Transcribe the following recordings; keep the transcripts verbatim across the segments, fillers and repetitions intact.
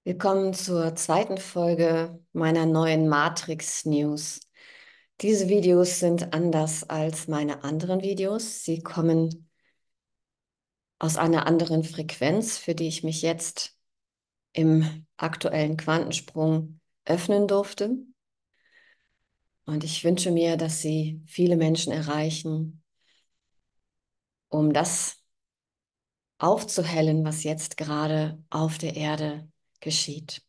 Willkommen zur zweiten Folge meiner neuen Matrix News. Diese Videos sind anders als meine anderen Videos. Sie kommen aus einer anderen Frequenz, für die ich mich jetzt im aktuellen Quantensprung öffnen durfte. Und ich wünsche mir, dass sie viele Menschen erreichen, um das aufzuhellen, was jetzt gerade auf der Erde geschieht.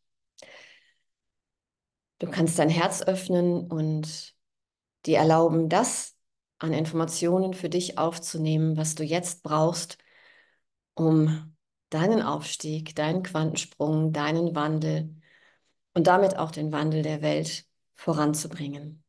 Du kannst dein Herz öffnen und die erlauben, das an Informationen für dich aufzunehmen, was du jetzt brauchst, um deinen Aufstieg, deinen Quantensprung, deinen Wandel und damit auch den Wandel der Welt voranzubringen.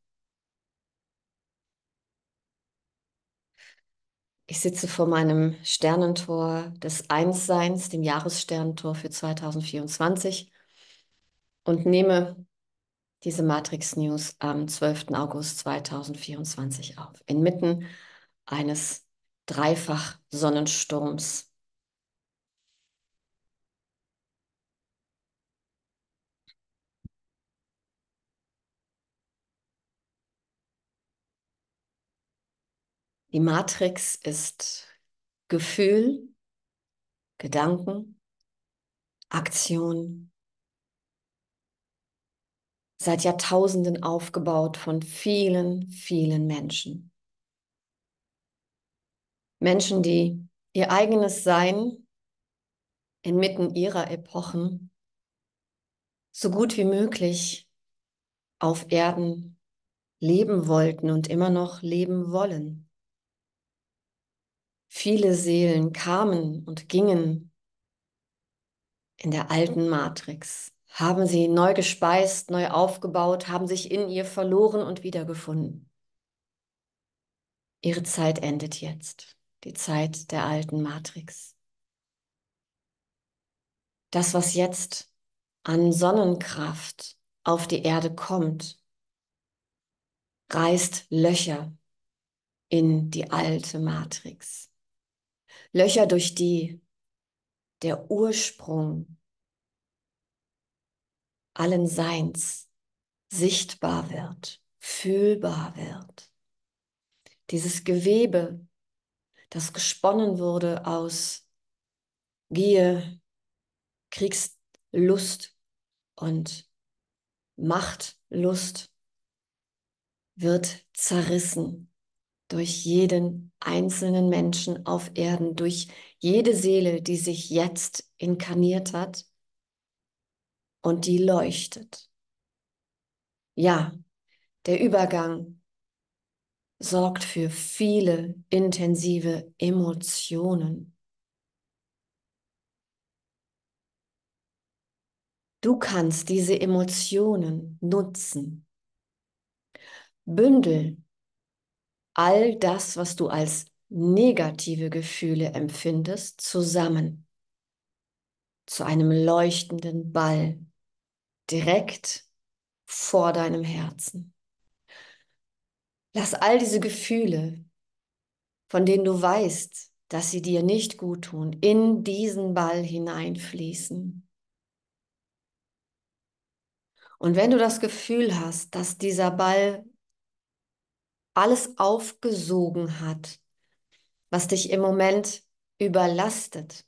Ich sitze vor meinem Sternentor des Einsseins, dem Jahressternentor für zweitausendvierundzwanzig und nehme diese Matrix News am zwölften August zweitausendvierundzwanzig auf, inmitten eines Dreifach-Sonnensturms. Die Matrix ist Gefühl, Gedanken, Aktion, seit Jahrtausenden aufgebaut von vielen, vielen Menschen. Menschen, die ihr eigenes Sein inmitten ihrer Epochen so gut wie möglich auf Erden leben wollten und immer noch leben wollen. Viele Seelen kamen und gingen in der alten Matrix, haben sie neu gespeist, neu aufgebaut, haben sich in ihr verloren und wiedergefunden. Ihre Zeit endet jetzt, die Zeit der alten Matrix. Das, was jetzt an Sonnenkraft auf die Erde kommt, reißt Löcher in die alte Matrix. Löcher, durch die der Ursprung allen Seins sichtbar wird, fühlbar wird. Dieses Gewebe, das gesponnen wurde aus Gier, Kriegslust und Machtlust, wird zerrissen durch jeden einzelnen Menschen auf Erden, durch jede Seele, die sich jetzt inkarniert hat und die leuchtet. Ja, der Übergang sorgt für viele intensive Emotionen. Du kannst diese Emotionen nutzen. Bündel all das, was du als negative Gefühle empfindest, zusammen zu einem leuchtenden Ball direkt vor deinem Herzen. Lass all diese Gefühle, von denen du weißt, dass sie dir nicht gut tun, in diesen Ball hineinfließen. Und wenn du das Gefühl hast, dass dieser Ball alles aufgesogen hat, was dich im Moment überlastet,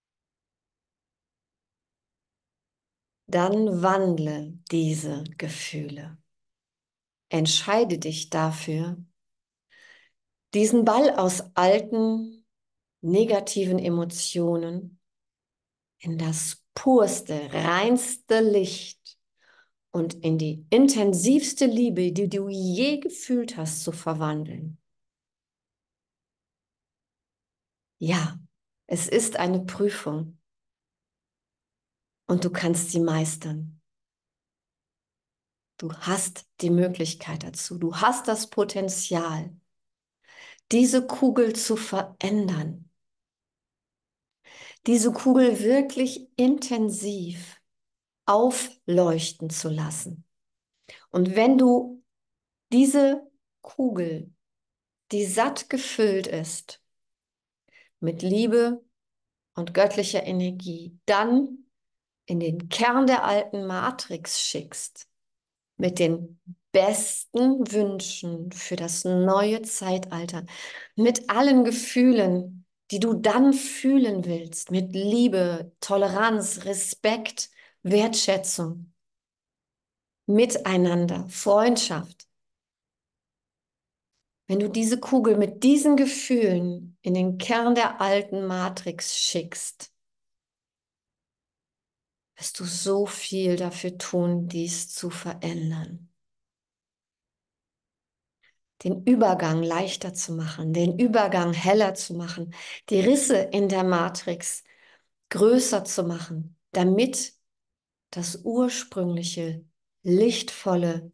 dann wandle diese Gefühle. Entscheide dich dafür, diesen Ball aus alten, negativen Emotionen in das purste, reinste Licht und in die intensivste Liebe, die du je gefühlt hast, zu verwandeln. Ja, es ist eine Prüfung und du kannst sie meistern. Du hast die Möglichkeit dazu. Du hast das Potenzial, diese Kugel zu verändern. Diese Kugel wirklich intensiv aufleuchten zu lassen. Und wenn du diese Kugel, die satt gefüllt ist mit Liebe und göttlicher Energie, dann in den Kern der alten Matrix schickst, mit den besten Wünschen für das neue Zeitalter, mit allen Gefühlen, die du dann fühlen willst, mit Liebe, Toleranz, Respekt, Wertschätzung, Miteinander, Freundschaft. Wenn du diese Kugel mit diesen Gefühlen in den Kern der alten Matrix schickst, wirst du so viel dafür tun, dies zu verändern. Den Übergang leichter zu machen, den Übergang heller zu machen, die Risse in der Matrix größer zu machen, damit das ursprüngliche, lichtvolle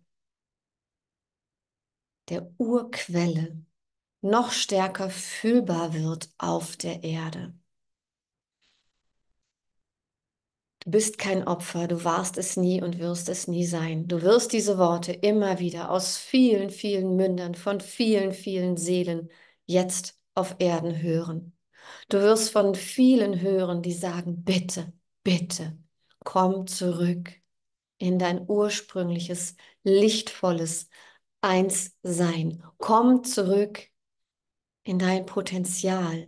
der Urquelle noch stärker fühlbar wird auf der Erde. Du bist kein Opfer, du warst es nie und wirst es nie sein. Du wirst diese Worte immer wieder aus vielen, vielen Mündern von vielen, vielen Seelen jetzt auf Erden hören. Du wirst von vielen hören, die sagen, bitte, bitte, komm zurück in dein ursprüngliches, lichtvolles Einssein. Komm zurück in dein Potenzial.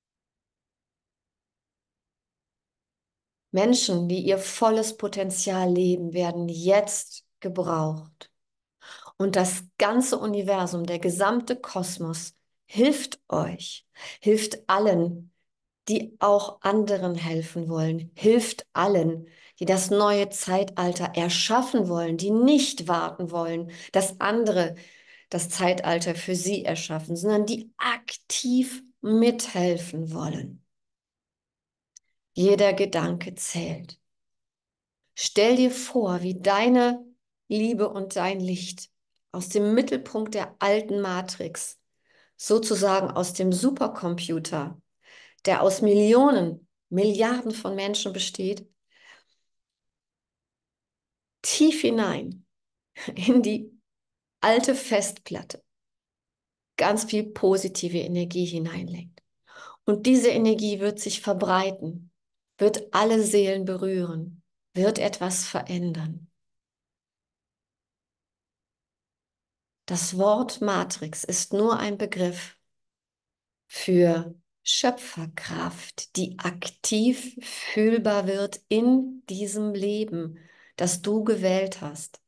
Menschen, die ihr volles Potenzial leben, werden jetzt gebraucht. Und das ganze Universum, der gesamte Kosmos hilft euch, hilft allen, die auch anderen helfen wollen, hilft allen, die das neue Zeitalter erschaffen wollen, die nicht warten wollen, dass andere das Zeitalter für sie erschaffen, sondern die aktiv mithelfen wollen. Jeder Gedanke zählt. Stell dir vor, wie deine Liebe und dein Licht aus dem Mittelpunkt der alten Matrix, sozusagen aus dem Supercomputer, der aus Millionen, Milliarden von Menschen besteht, tief hinein in die alte Festplatte ganz viel positive Energie hineinlegt. Und diese Energie wird sich verbreiten, wird alle Seelen berühren, wird etwas verändern. Das Wort Matrix ist nur ein Begriff für Schöpferkraft, die aktiv fühlbar wird in diesem Leben, das du gewählt hast.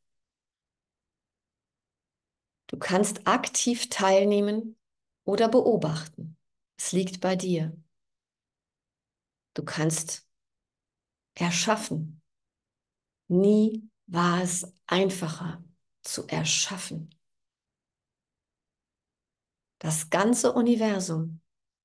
Du kannst aktiv teilnehmen oder beobachten. Es liegt bei dir. Du kannst erschaffen. Nie war es einfacher zu erschaffen. Das ganze Universum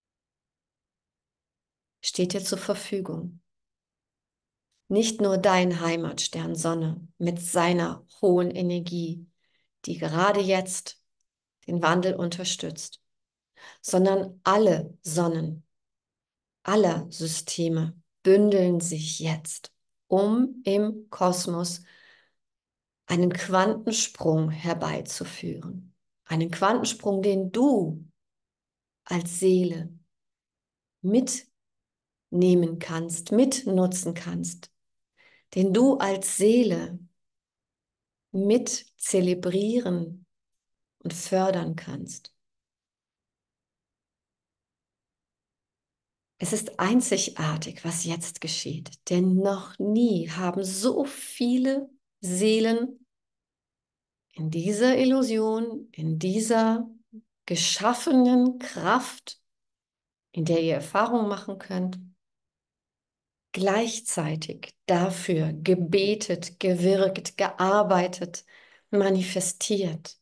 steht dir zur Verfügung. Nicht nur dein Heimatstern Sonne mit seiner hohen Energie, die gerade jetzt den Wandel unterstützt, sondern alle Sonnen aller Systeme bündeln sich jetzt, um im Kosmos einen Quantensprung herbeizuführen. Einen Quantensprung, den du als Seele mitnehmen kannst, mitnutzen kannst, den du als Seele mit zelebrieren und fördern kannst. Es ist einzigartig, was jetzt geschieht, denn noch nie haben so viele Seelen in dieser Illusion, in dieser geschaffenen Kraft, in der ihr Erfahrung machen könnt, gleichzeitig dafür gebetet, gewirkt, gearbeitet, manifestiert.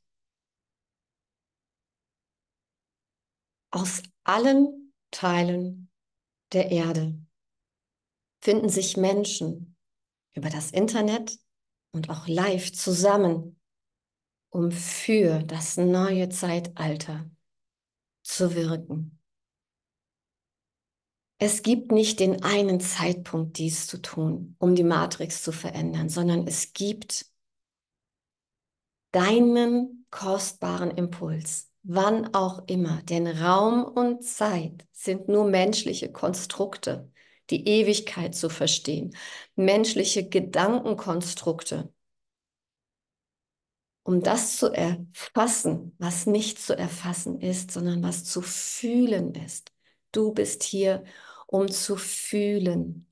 Aus allen Teilen der Erde finden sich Menschen über das Internet und auch live zusammen, um für das neue Zeitalter zu wirken. Es gibt nicht den einen Zeitpunkt, dies zu tun, um die Matrix zu verändern, sondern es gibt deinen kostbaren Impuls, wann auch immer. Denn Raum und Zeit sind nur menschliche Konstrukte, die Ewigkeit zu verstehen, menschliche Gedankenkonstrukte, um das zu erfassen, was nicht zu erfassen ist, sondern was zu fühlen ist. Du bist hier, um zu fühlen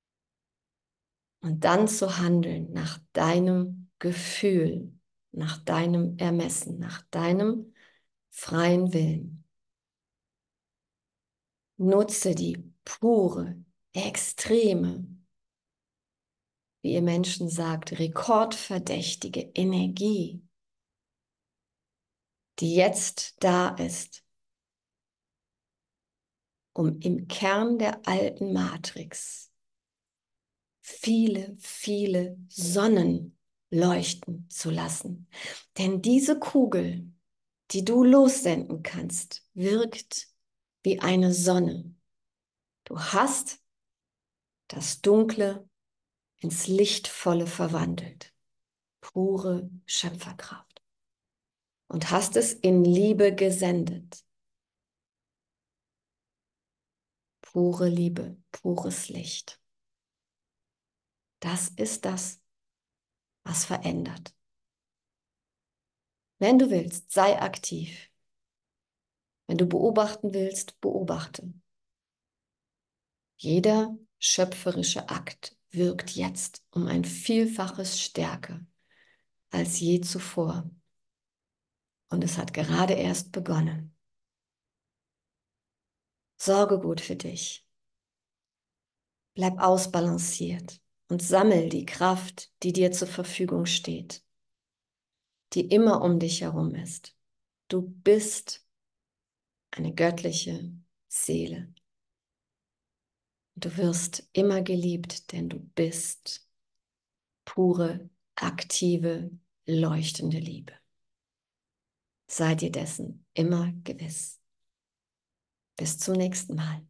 und dann zu handeln nach deinem Gefühl, nach deinem Ermessen, nach deinem freien Willen. Nutze die pure, extreme, wie ihr Menschen sagt, rekordverdächtige Energie, die jetzt da ist, um im Kern der alten Matrix viele, viele Sonnen leuchten zu lassen. Denn diese Kugel, die du lossenden kannst, wirkt wie eine Sonne. Du hast das Dunkle ins Lichtvolle verwandelt. Pure Schöpferkraft. Und hast es in Liebe gesendet. Pure Liebe, pures Licht. Das ist das, was verändert. Wenn du willst, sei aktiv. Wenn du beobachten willst, beobachte. Jeder schöpferische Akt wirkt jetzt um ein Vielfaches stärker als je zuvor. Und es hat gerade erst begonnen. Sorge gut für dich. Bleib ausbalanciert und sammel die Kraft, die dir zur Verfügung steht, die immer um dich herum ist. Du bist eine göttliche Seele. Du wirst immer geliebt, denn du bist pure, aktive, leuchtende Liebe. Sei dir dessen immer gewiss. Bis zum nächsten Mal.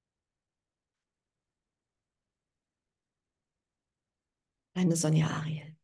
Deine Sonja Ariel.